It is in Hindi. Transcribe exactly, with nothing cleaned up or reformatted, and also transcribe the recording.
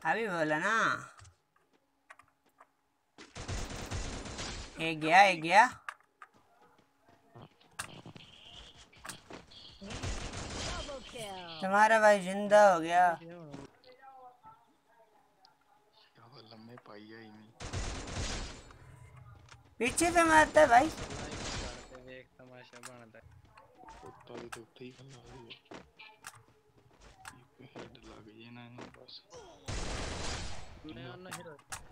अभी बोला ना। एक गया एक गया। तुम्हारा भाई जिंदा हो गया। लम्बे पाइया ही नहीं। पीछे से मारता है भाई। एक तमाशा बनता है। कुत्ता भी तो उठे ही खला दिया। ये हेड लग गई ना बस। मैं ना हिरो